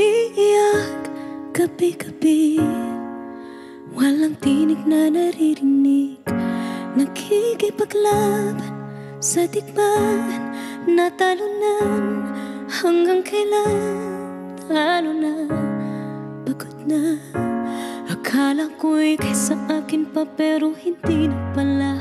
Umiiyak gabi-gabi, walang tinig na naririnig, nakikipaglaban sa digmaan, natalunan hanggang kailan. Talo na, pagod na, akala ko'y kaysa akin pa pero hindi na pala.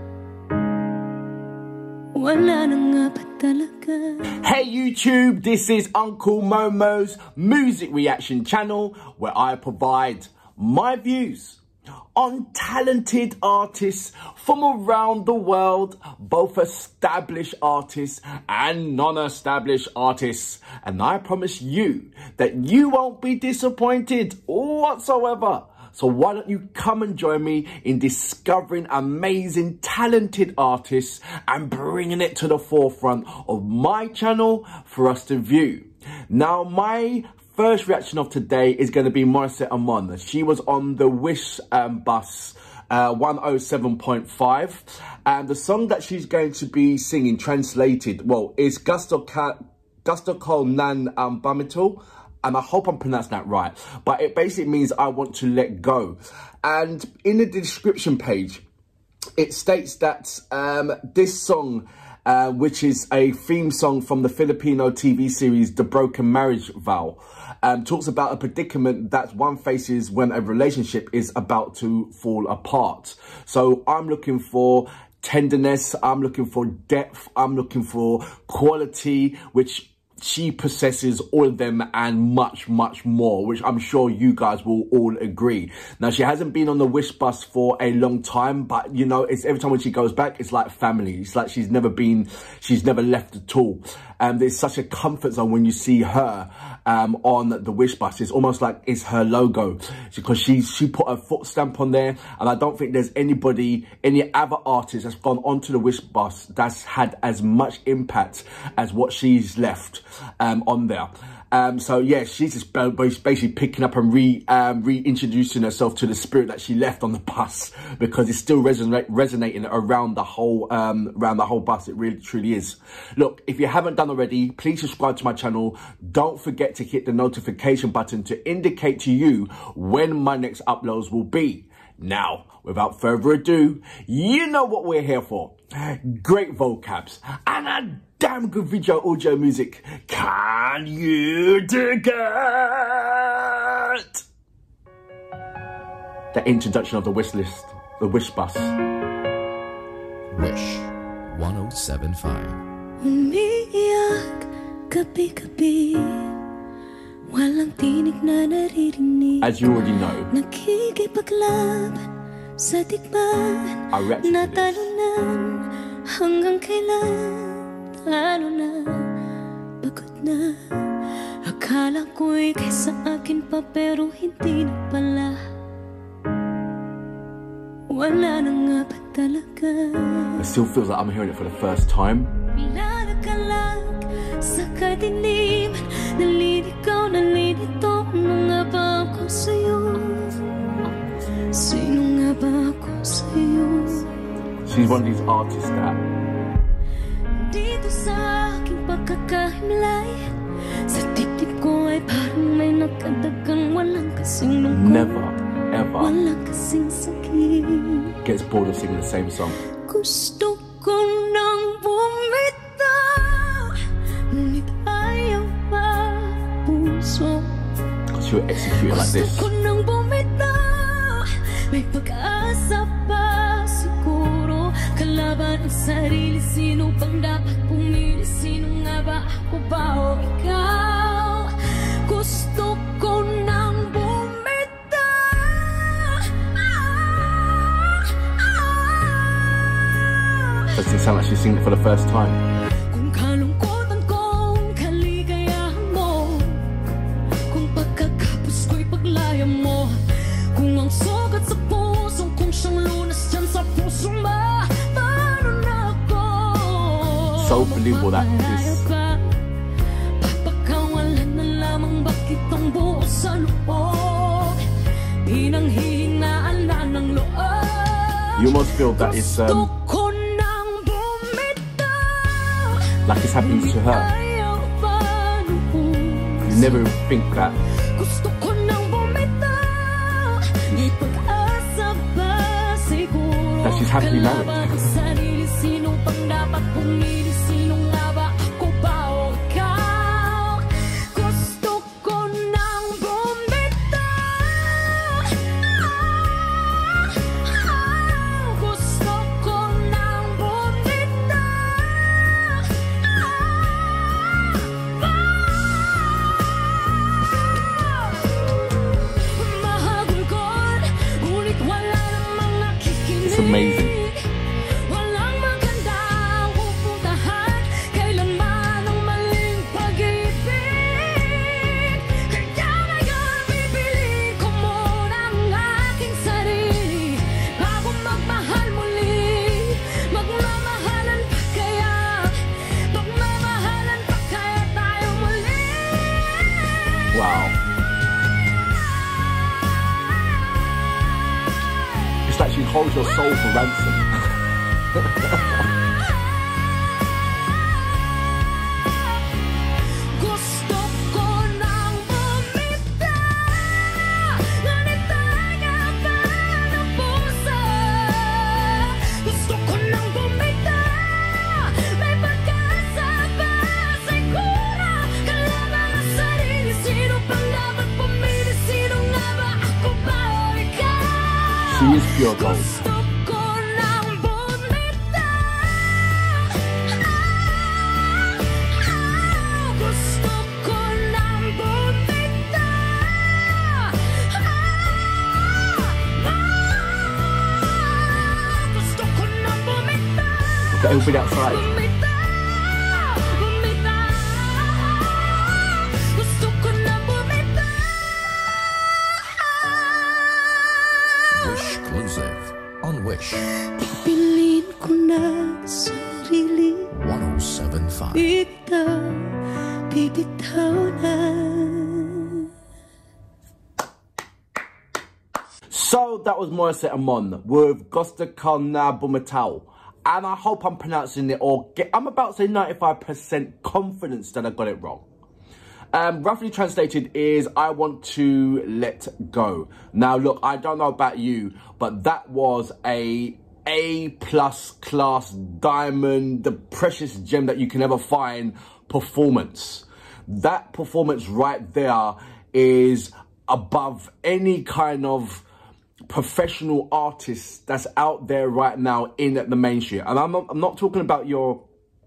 Wala na nga ba talaga? Hey YouTube, this is Uncle Momo's music reaction channel where I provide my views on talented artists from around the world, both established artists and non-established artists. And I promise you that you won't be disappointed whatsoever. So why don't you come and join me in discovering amazing, talented artists and bringing it to the forefront of my channel for us to view. Now, my first reaction of today is going to be Morissette Amon. She was on the Wish bus 107.5, and the song that she's going to be singing, translated, well, is Gusto Kol Nan Bamitul. And I hope I'm pronouncing that right. But it basically means I want to let go. And in the description page, it states that this song, which is a theme song from the Filipino TV series The Broken Marriage Vow, talks about a predicament that one faces when a relationship is about to fall apart. So I'm looking for tenderness, I'm looking for depth, I'm looking for quality, which she possesses all of them and much, much more, which I'm sure you guys will all agree. Now, she hasn't been on the Wish bus for a long time, but you know, it's every time when she goes back, it's like family. It's like she's never left at all. There's such a comfort zone when you see her on the Wish bus. It's almost like it's her logo, because she put her foot stamp on there, and I don't think there's any other artist that's gone onto the Wish bus that's had as much impact as what she's left on there. So yeah, she's just basically picking up and reintroducing herself to the spirit that she left on the bus, because it's still resonating around the whole bus. It really truly is. Look, if you haven't done already, please subscribe to my channel. Don't forget to hit the notification button to indicate to you when my next uploads will be. Now, without further ado, you know what we're here for. Great vocabs and a damn good video audio music. Can you dig it? The introduction of the wish list, the Wish bus. Wish 107.5. Umiiyak gabi-gabi, walang tinig na naririnig. As you already know, nakikipaglaban sa digmaan, natalunan hanggang kailan. Talo na, pagod na, akala ko'y kaysa akin pa pero hindi na pala. Wala na nga ba talaga? It still feels like I'm hearing it for the first time. Pinalakalag sa kadiliman, naliligaw, nalilito. Ano nga ba ako sa'yo? Sino nga ba ako sa'yo? She's one of these artists that dito sa aking pagkakahimlay, sa dibdib ko ay parang may nakadagang walang kasing lungkot, never, ever walang kasing sakit. gets bored of singing the same song. Gusto ko nang bumitaw, ngunit ayaw pa puso. She'll execute it like this. Gusto ko nang bumitaw, may pag-asa pa siguro. Kalaban ang sarili, sino bang dapat pumili? Sino nga ba, ako ba o ikaw? Gusto ko nang bumitaw. Does it sound like she's singing it for the first time? Kung kalungkutan ko, kaligayahan mo, kung pagkakapos ko'y paglaya mo, kung ang sugat sa puso, kung siyang lunas dyan sa puso mo. So believable that is. Papakawalan na lamang bakit ang buo sa loob, pinanghihinaan na ng loob. You almost feel that it's like it's happening to her. You never think that. Gusto ko nang bumitaw, may pag-asa ba siguro? That she's happily married. Kalaban ang sarili, sino pang dapat pumili? Sino nga ba, ako ba o ikaw? Gusto ko nang bumitaw, gusto ko nang bumitaw. Mahagulgol, ngunit wala namang nakikinig. It's amazing. Walang magandang pupuntahan, kailanman ang maling pag-ibig. Kaya ngayon pipiliin ko muna ang aking sarili bago magmahal muli. Magmamahalan pa kaya? Magmamahalan pa kaya tayo muli? Wow. It's like she holds your soul for ransom. Gusto ko nang bumitaw, ngunit tanga pa ng puso. Gusto ko nang bumitaw, may pag-asa ba siguro? Kalaban ang sarili, sino pang dapat pumili? Sino nga ba, ako ba o ikaw? She is pure gold. Gusto ko nang bumitaw, gusto ko nang bumitaw, gusto ko nang bumitaw. Look at everybody outside. Bumitaw, bumitaw, gusto ko nang bumitaw. Wish exclusive on Wish Pipiliin ko na sarili, 1075. bibitaw na. So that was Morissette Amon with Gusto ko nang bumitaw. And I hope I'm pronouncing it I'm about to say 95% confidence that I got it wrong. Roughly translated is, I want to let go. Now look, I don't know about you, but that was a A+ class diamond, the precious gem that you can ever find performance. That performance right there is above any kind of professional artist that's out there right now in the mainstream. And I'm not talking about your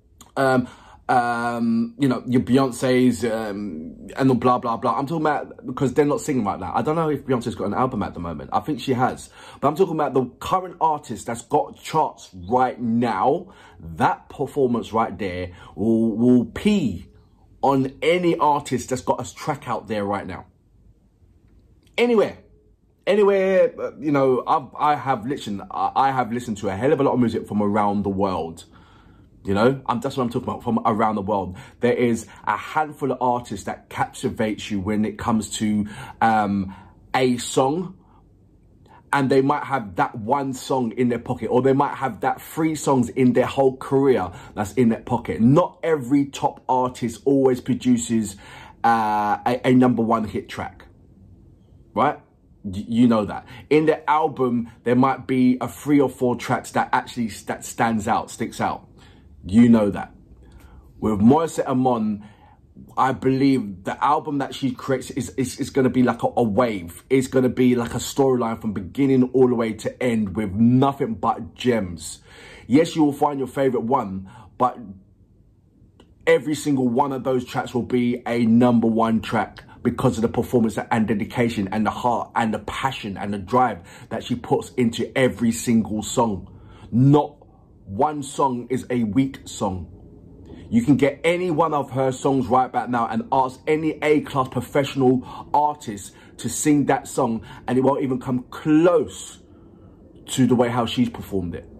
you know, your Beyonce's and blah blah blah. I'm talking about, because they're not singing right now. I don't know if Beyonce's got an album at the moment. I think she has, but I'm talking about the current artist that's got charts right now. That performance right there will pee on any artist that's got a track out there right now. Anywhere, you know, I have listened to a hell of a lot of music from around the world. You know, that's what I'm talking about, from around the world. There is a handful of artists that captivates you when it comes to a song, and they might have that one song in their pocket, or they might have that 3 songs in their whole career that's in their pocket. Not every top artist always produces a #1 hit track, right? You know that. In the album, there might be a 3 or 4 tracks that actually stands out, sticks out. You know that. With Morissette Amon, I believe the album that she creates is going to be like a wave. It's going to be like a storyline from beginning all the way to end, with nothing but gems. Yes, you will find your favorite one, but every single one of those tracks will be a #1 track, because of the performance and dedication and the heart and the passion and the drive that she puts into every single song. Not one song is a weak song. You can get any one of her songs right back now and ask any A-class professional artist to sing that song, and it won't even come close to the way how she's performed it.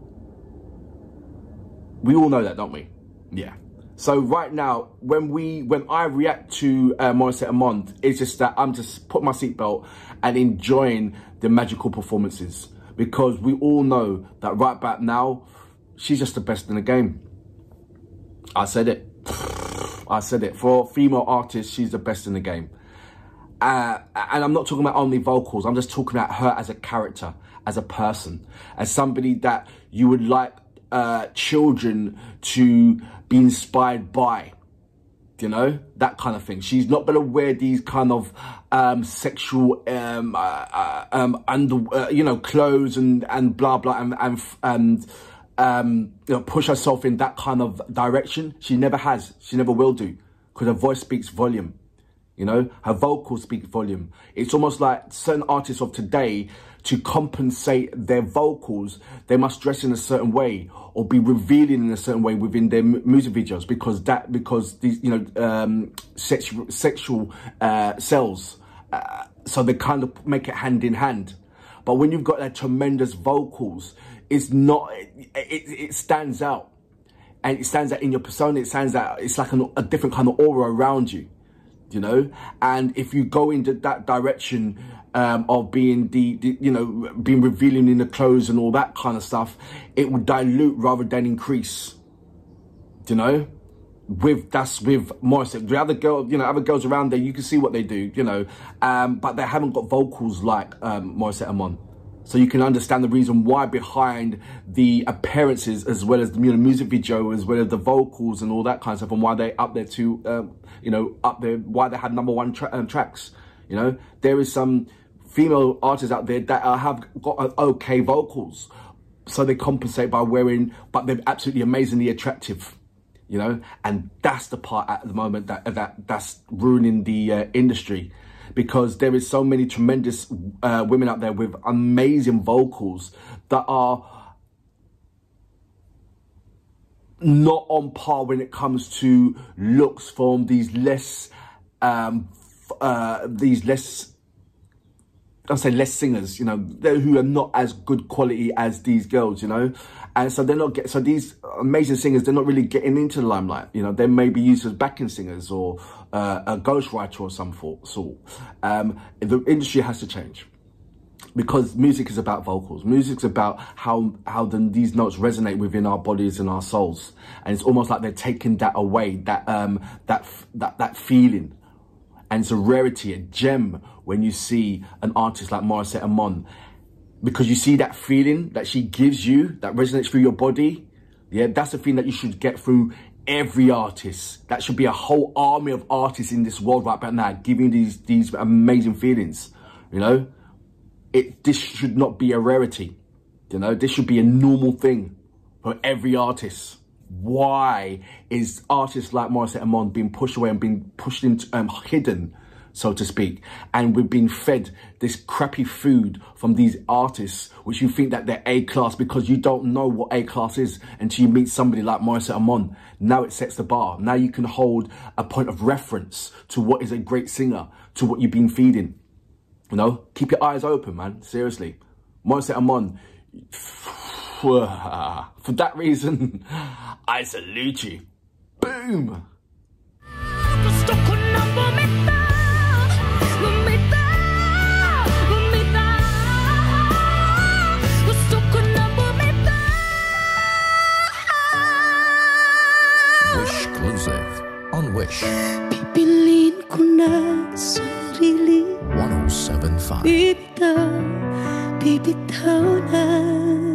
We all know that, don't we? Yeah. So right now, when I react to Morissette Amon, it's just that I'm just putting my seatbelt and enjoying the magical performances, because we all know that right back now, she's just the best in the game. I said it. I said it. For female artists, she's the best in the game. And I'm not talking about only vocals. I'm just talking about her as a character, as a person, as somebody that you would like children to be inspired by. You know, that kind of thing. She's not gonna wear these kind of sexual clothes and blah blah and you know, push herself in that kind of direction. She never has. She never will do, because her voice speaks volume. You know, her vocals speak volume. It's almost like certain artists of today, to compensate their vocals, they must dress in a certain way or be revealing in a certain way within their music videos, because these, you know, sexual sells. So they kind of make it hand in hand. But when you've got that tremendous vocals, it's not, it stands out. And it stands out in your persona. It stands out, it's like a different kind of aura around you. You know, and if you go into that direction of being you know, being revealing in the clothes and all that kind of stuff, it would dilute rather than increase. You know, that's with Morissette. The other girl, you know, other girls around there, you can see what they do, you know, but they haven't got vocals like Morissette Amon. So you can understand the reason why behind the appearances, as well as the, you know, music video, as well as the vocals and all that kind of stuff, and why they up there to, you know, up there, why they had #1 tracks. You know, there is some female artists out there that have got okay vocals, so they compensate by wearing, but they're absolutely amazingly attractive. You know, and that's the part at the moment that's ruining the industry. Because there is so many tremendous women out there with amazing vocals that are not on par when it comes to looks from these less I'll say less singers, you know, who are not as good quality as these girls, you know. And so they're not so these amazing singers, they're not really getting into the limelight. You know, they may be used as backing singers or a ghostwriter or some sort. The industry has to change, because music is about vocals. Music's about how these notes resonate within our bodies and our souls. And it's almost like they're taking that away, that feeling. And it's a rarity, a gem, when you see an artist like Morissette Amon, because you see that feeling that she gives you, that resonates through your body. Yeah, that's the thing that you should get through every artist. That should be a whole army of artists in this world right now, giving these amazing feelings. You know, this should not be a rarity. You know, this should be a normal thing for every artist. Why is artists like Morissette Amon being pushed away and being pushed into hidden, so to speak, and we've been fed this crappy food from these artists, which you think that they're A-class, because you don't know what A-class is until you meet somebody like Morissette Amon. Now it sets the bar. Now you can hold a point of reference to what is a great singer, to what you've been feeding. You know, keep your eyes open, man. Seriously, Morissette Amon. For that reason, I salute you. Boom. Wishclusive on Wish Pipiliin ko na sarili 107.5. Bibitaw na